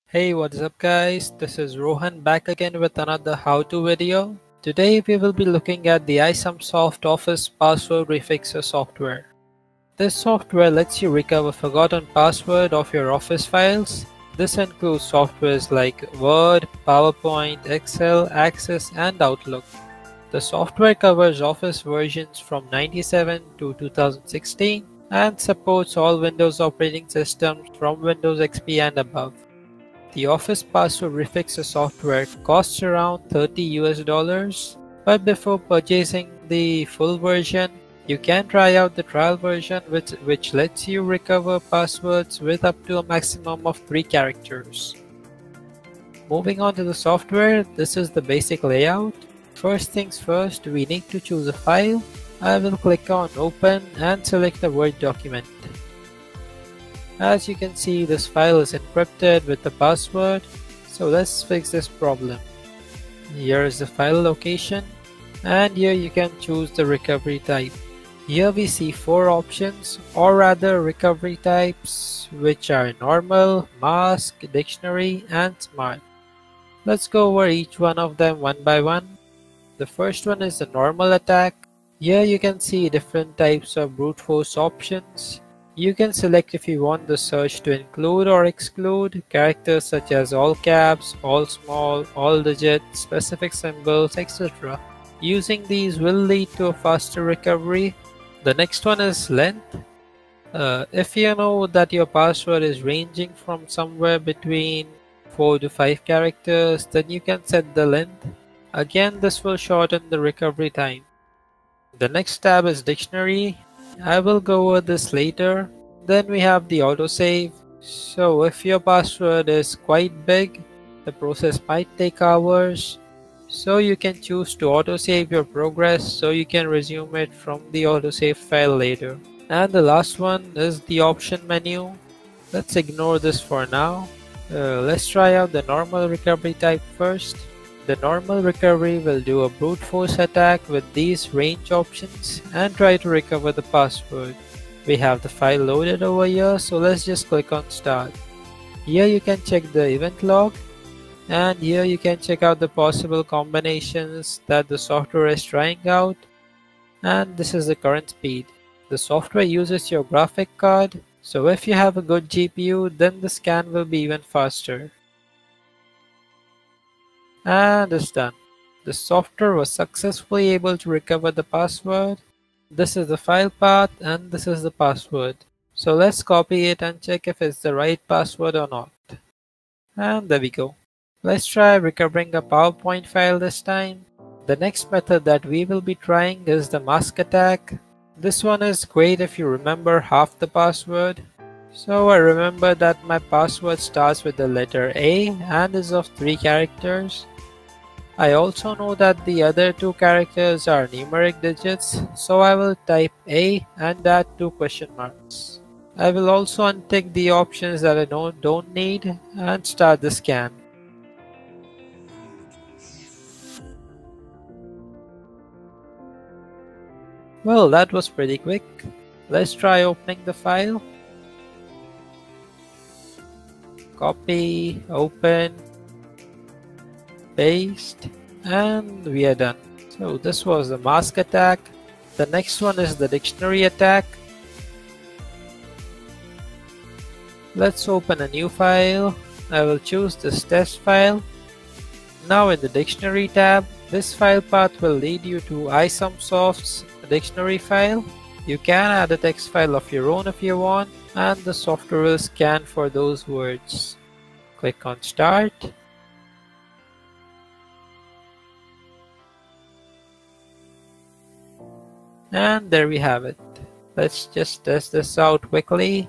Hey, what's up guys? This is Rohan back again with another how-to video. Today we will be looking at the iSumsoft Office Password Refixer software. This software lets you recover forgotten password of your Office files. This includes softwares like Word, PowerPoint, Excel, Access, and Outlook. The software covers Office versions from 97 to 2016 and supports all Windows operating systems from Windows XP and above. The Office Password Refixer software costs around $30 but before purchasing the full version, you can try out the trial version which lets you recover passwords with up to a maximum of 3 characters. Moving on to the software, this is the basic layout. First things first, we need to choose a file. I will click on Open and select the Word document. As you can see, this file is encrypted with the password, so let's fix this problem. Here is the file location, and here you can choose the recovery type. Here we see 4 options, or rather recovery types, which are normal, mask, dictionary, and smart. Let's go over each one of them one by one. The first one is the normal attack. Here you can see different types of brute force options. You can select if you want the search to include or exclude characters such as all caps, all small, all digits, specific symbols, etc. Using these will lead to a faster recovery. The next one is length. If you know that your password is ranging from somewhere between 4 to 5 characters, then you can set the length. Again, this will shorten the recovery time. The next tab is dictionary. I will go over this later. Then we have the autosave. So if your password is quite big, the process might take hours. So you can choose to autosave your progress so you can resume it from the autosave file later. And the last one is the option menu. Let's ignore this for now. Let's try out the normal recovery type first. The normal recovery will do a brute force attack with these range options and try to recover the password. We have the file loaded over here, so let's just click on start. Here you can check the event log, and here you can check out the possible combinations that the software is trying out, and this is the current speed. The software uses your graphic card, so if you have a good GPU, then the scan will be even faster. And it's done. The software was successfully able to recover the password. This is the file path and this is the password. So let's copy it and check if it's the right password or not. And there we go. Let's try recovering a PowerPoint file this time. The next method that we will be trying is the mask attack. This one is great if you remember half the password. So I remember that my password starts with the letter A and is of 3 characters. I also know that the other 2 characters are numeric digits, so I will type A and add 2 question marks. I will also untick the options that I don't need and start the scan. Well, that was pretty quick. Let's try opening the file. Copy, open, paste, and we are done. So this was the mask attack. The next one is the dictionary attack. Let's open a new file. I will choose this test file. Now in the dictionary tab, this file path will lead you to iSumsoft's dictionary file. You can add a text file of your own if you want, and the software will scan for those words. Click on start. And there we have it. Let's just test this out quickly.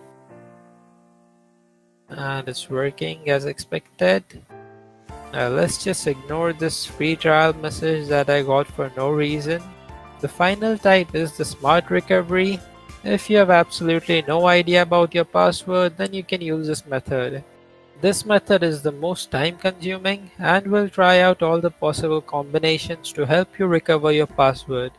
And it's working as expected. Let's just ignore this free trial message that I got for no reason. The final type is the smart recovery. If you have absolutely no idea about your password, then you can use this method. This method is the most time consuming and will try out all the possible combinations to help you recover your password.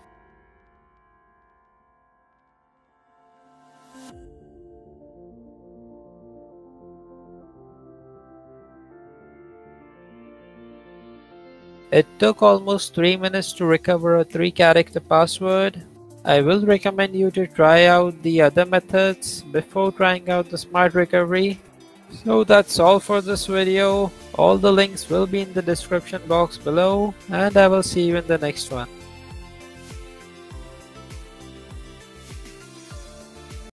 It took almost 3 minutes to recover a 3-character password. I will recommend you to try out the other methods before trying out the smart recovery. So that's all for this video. All the links will be in the description box below, and I will see you in the next one.